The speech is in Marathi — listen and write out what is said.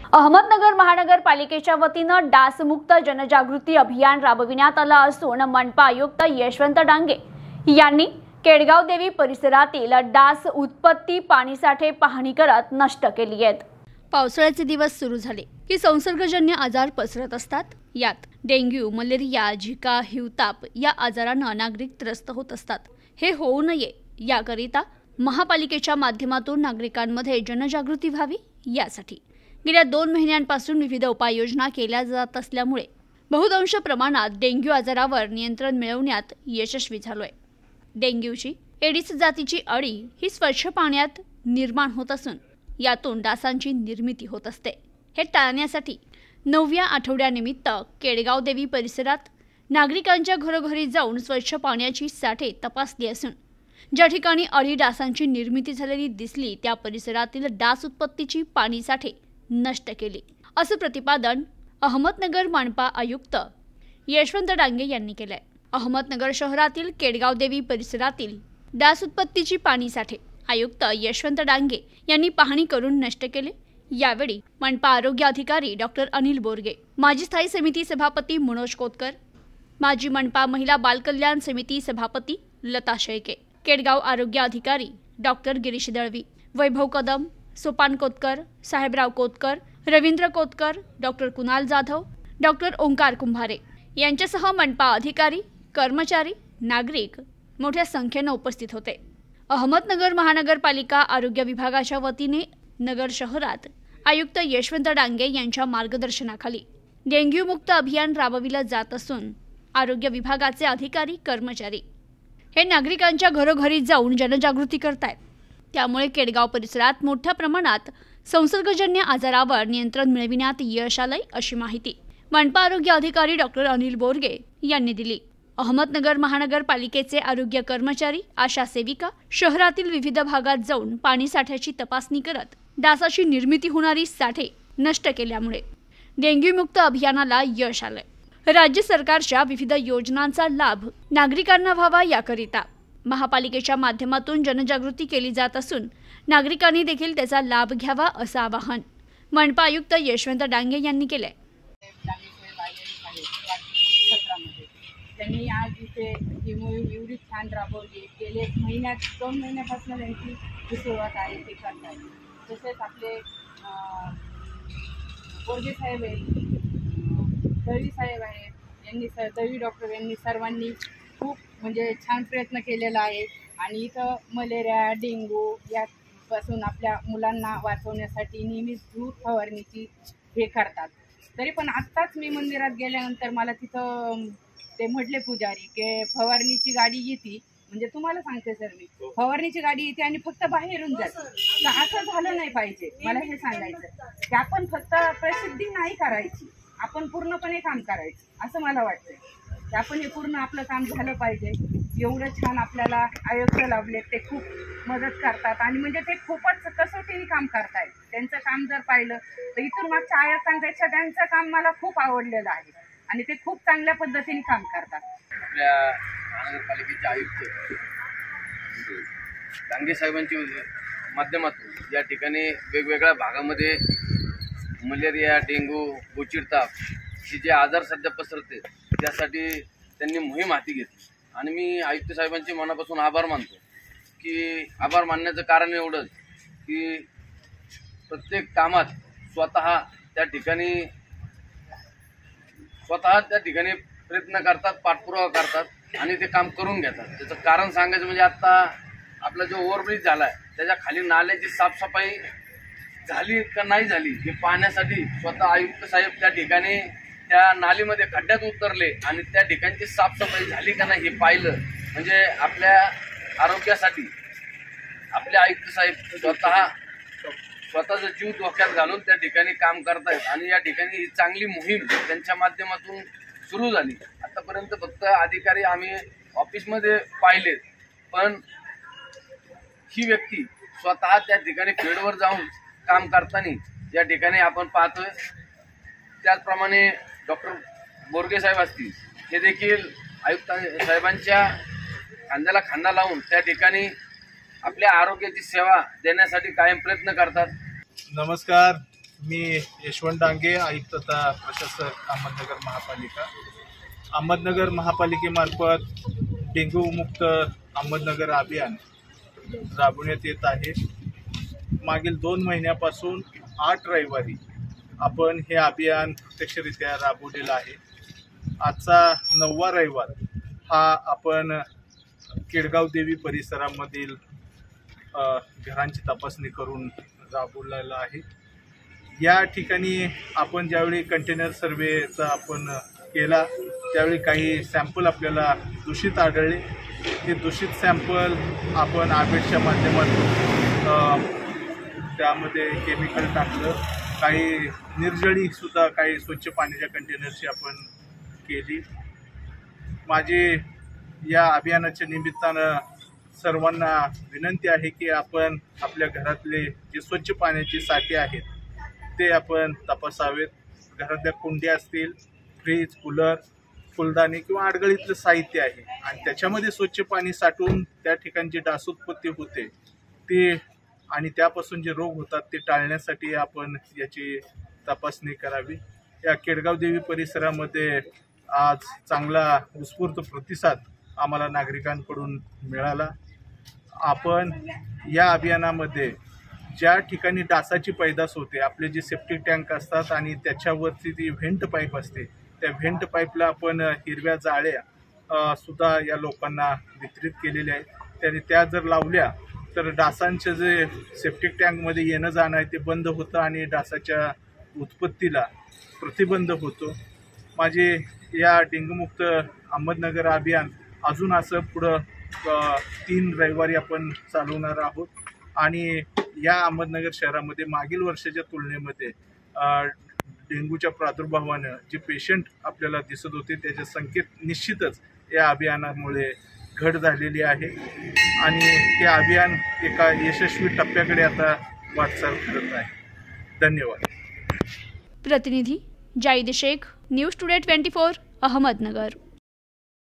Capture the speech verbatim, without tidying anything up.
अहमदनगर महानगरपालिकेच्या वतीनं डासमुक्त जनजागृती अभियान राबविण्यात आलं असून मनपा आयुक्त यशवंत डांगे यांनी केडगाव देवी परिसरातील डास उत्पत्ती पाणीसाठे पाहणी करत नष्ट केली आहेत। पावसाळ्याचे दिवस सुरू झाले की संसर्गजन्य आजार पसरत असतात। यात डेंग्यू, मलेरिया, झिका, हिवताप या आजारांना नागरिक त्रस्त होत असतात। हे होऊ नये याकरिता महापालिकेच्या माध्यमातून नागरिकांमध्ये जनजागृती व्हावी यासाठी गेल्या दोन महिन्यांपासून विविध उपाययोजना केल्या जात असल्यामुळे बहुतांश प्रमाणात डेंग्यू आजारावर नियंत्रण मिळवण्यात यशस्वी झालोय। डेंग्यूची एडिस जातीची अळी ही स्वच्छ पाण्यात निर्माण होत असून यातून डासांची निर्मिती होत असते। हे टाळण्यासाठी नवव्या आठवड्यानिमित्त केडगाव देवी परिसरात नागरिकांच्या घरोघरी जाऊन स्वच्छ पाण्याची साठे तपासली असून ज्या ठिकाणी अळी डासांची निर्मिती झालेली दिसली त्या परिसरातील डास उत्पत्तीची पाणी साठे नष्ट केली, असं प्रतिपादन अहमदनगर मनपा आयुक्त यशवंत डांगे यांनी केले। अहमदनगर शहरातील केडगाव देवी परिसरातील डास उत्पत्तीची पाणी साठे आयुक्त यशवंत डांगे यांनी पाहणी करून नष्ट केले। यावेळी मनपा आरोग्य अधिकारी डॉक्टर अनिल बोरगे, माजी स्थायी समिती सभापती मनोज कोतकर, माजी मनपा महिला बालकल्याण समिती सभापती लता शेळके, केडगाव आरोग्य अधिकारी doctor Girish Dalvi, Vaibhav Kadam, Sopan Kotkar, Sahebrao Kotkar, Ravindra Kotkar, doctor Kunal Jadhav, doctor Omkar Kumbhare यांच्यासह मनपा अधिकारी, कर्मचारी, नागरिक मोठ्या संख्येने उपस्थित होते। अहमदनगर महानगरपालिका आरोग्य विभागाच्या वतीने नगर शहरात आयुक्त यशवंत डांगे यांच्या मार्गदर्शनाखाली डेंग्यू मुक्त अभियान राबविले जात असून आरोग्य विभागाचे अधिकारी, कर्मचारी हे नागरिकांच्या घरोघरी जाऊन जनजागृती करतायत। त्यामुळे केडगाव परिसरात मोठ्या प्रमाणात संसर्गजन्य आजारावर नियंत्रण मिळविण्यात यश आलंय, अशी माहिती मनपा आरोग्य अधिकारी डॉक्टर अनिल बोरगे यांनी दिली। अहमदनगर महानगरपालिकेचे आरोग्य कर्मचारी, आशा सेविका शहरातील विविध भागात जाऊन पाणी साठ्याची तपासणी करत डासाची निर्मिती होणारी साठे नष्ट केल्यामुळे डेंग्यू मुक्त अभियानाला यश आलंय। राज्य सरकारच्या विविध योजनांचा लाभ नागरिकांना व्हावा याकरिता महापालिकेच्या माध्यमातून जनजागृती केली जात असून नागरिकांनी देखील त्याचा लाभ घ्यावा, असं आवाहन मनपा आयुक्त यशवंत डांगे यांनी केले। त्यांनी आज इथे ही मोहीम एवढी छान राबवली। गेले महिन्यात दोन महिन्यापासून त्यांची जी सुरुवात आहे ते करतात। तसेच आपले बोरगे साहेब आहेत, दळवी साहेब आहेत, यांनी स दळवी डॉक्टर यांनी सर्वांनी खूप म्हणजे छान प्रयत्न केलेला आहे। आणि इथं मलेरिया, डेंग्यू यापासून आपल्या मुलांना वाचवण्यासाठी नेहमीच दूध फवारणीची हे करतात। तरी पण आत्ताच मी मंदिरात गेल्यानंतर मला तिथं ते म्हटले पुजारी की फवारणीची गाडी येते, म्हणजे तुम्हाला सांगते सर मी, फवारणीची गाडी येते आणि फक्त बाहेरून जाते। तर असं झालं नाही पाहिजे। मला हे सांगायचं की आपण फक्त प्रसिद्धी नाही करायची, आपण पूर्णपणे काम करायचं असं मला वाटतं की आपण हे पूर्ण आपलं काम झालं पाहिजे। एवढं छान आपल्याला आयुक्त लाभले, ते खूप मदत करतात आणि म्हणजे ते खूपच कसोटीने काम करतायत। त्यांचं काम जर पाहिलं तर इथून मागच्या आयुक्तांपेक्षा त्यांचं काम मला खूप आवडलेलं आहे आणि ते खूप चांगल्या पद्धतीने काम करतात। आपल्या महानगरपालिकेचे आयुक्त डांगे साहेबांच्या माध्यमातून या ठिकाणी वेगवेगळ्या भागामध्ये मलेरिया, डेंग्यू, गोचिडताप हे जे आजार सध्या पसरते त्यासाठी त्यांनी मोहीम हाती घेतली आणि मी आयुक्त साहेबांचे मनापासून आभार मानतो। की आभार मानण्याचं कारण एवढंच की प्रत्येक कामात स्वतः त्या ठिकाणी स्वतः त्या ठिकाणी प्रयत्न करतात, पाठपुरावा करतात आणि ते काम करून घेतात। त्याचं कारण सांगायचं म्हणजे आत्ता आपला जो ओव्हरब्रिज झाला आहे त्याच्या खाली नाल्याची साफसफाई झाली का नाही झाली हे पाहण्यासाठी स्वतः आयुक्त साहेब त्या ठिकाणी त्या नालीमध्ये खड्ड्यात उतरले आणि त्या ठिकाणची साफसफाई झाली का नाही हे पाहिलं। म्हणजे आपल्या आरोग्यासाठी आपले आयुक्त साहेब स्वतः स्वतःचा जीव धोक्यात घालून त्या ठिकाणी काम करतायत आणि या ठिकाणी ही चांगली मोहीम त्यांच्या माध्यमातून सुरू झाली। आतापर्यंत फक्त अधिकारी आम्ही ऑफिसमध्ये पाहिलेत, पण ही व्यक्ती स्वतः त्या ठिकाणी फील्डवर जाऊन काम करताना या ठिकाणी आपण पाहतोय। त्याचप्रमाणे डॉक्टर बोरगे साहेब असतील, हे देखील आयुक्त साहेबांच्या खांद्याला खांदा लावून त्या ठिकाणी आपल्या आरोग्याची सेवा देण्यासाठी कायम प्रयत्न करतात। नमस्कार, मी यशवंत डांगे, आयुक्त तथा प्रशासक अहमदनगर महापालिका. अहमदनगर महापालिकेमार्फत डेंग्यू मुक्त अहमदनगर अभियान राबवण्यात येत आहे. मागील दोन महिन्यापासून आठ रविवारी आपण हे अभियान प्रत्यक्षरित्या राबवलेलं आहे. आजचा नववा रविवार हा आपण केडगाव देवी परिसरामधील घरांची तपासणी करून राबवलेला आहे. या ठिकाणी आपण ज्यावेळी कंटेनर सर्वेचा आपण केला त्यावेळी काही सॅम्पल आपल्याला दूषित आढळले. ते दूषित सॅम्पल आपण आबेडच्या माध्यमातून त्यामध्ये केमिकल टाकलं. काही निर्जळीसुद्धा काही स्वच्छ पाण्याच्या कंटेनरची आपण केली. माझी या अभियानाच्या निमित्तानं सर्वांना विनंती आहे की आपण आपल्या घरातले जे स्वच्छ पाण्याचे साठे आहेत ते आपण तपासावेत. घरातल्या कुंड्या असतील, फ्रीज, कूलर, फुलदाणी किंवा आडगळीतलं साहित्य आहे आणि त्याच्यामध्ये स्वच्छ पाणी साठवून त्या ठिकाणी जी डासोत्पत्ती होते ते आणि त्यापासून जे रोग होतात ते टाळण्यासाठी आपण याची तपासणी करावी. या केडगाव देवी परिसरामध्ये आज चांगला उत्स्फूर्त प्रतिसाद आम्हाला नागरिकांकडून मिळाला. आपण या अभियानामध्ये ज्या ठिकाणी डासाची पैदास होते, आपले जे सेप्टिक टँक असतात आणि त्याच्यावरती ती व्हेंट पाईप असते, त्या व्हेंट पाईपला आपण हिरव्या जाळ्या सुद्धा या लोकांना वितरित केलेल्या आहेत. त्याने त्या जर लावल्या तर डासांचं जे सेप्टिक टँकमध्ये येणं जाणं आहे ते बंद होतं आणि डासाच्या उत्पत्तीला प्रतिबंध होतो. माझे या डेंग्यूमुक्त अहमदनगर अभियान अजून असं पुढं तीन रविवारी आपण चालवणार आहोत आणि या अहमदनगर शहरामध्ये मागील वर्षाच्या तुलनेमध्ये डेंग्यूच्या प्रादुर्भावानं जे पेशंट आपल्याला दिसत होते त्याच्या संख्येत निश्चितच या अभियानामुळे घट झालेली आहे आणि हे अभियान एका यशस्वी टप्प्याकडे आता वाटचाल करत आहे. धन्यवाद. प्रतिनिधी Zahid Shaikh, news today twenty four, Ahmednagar.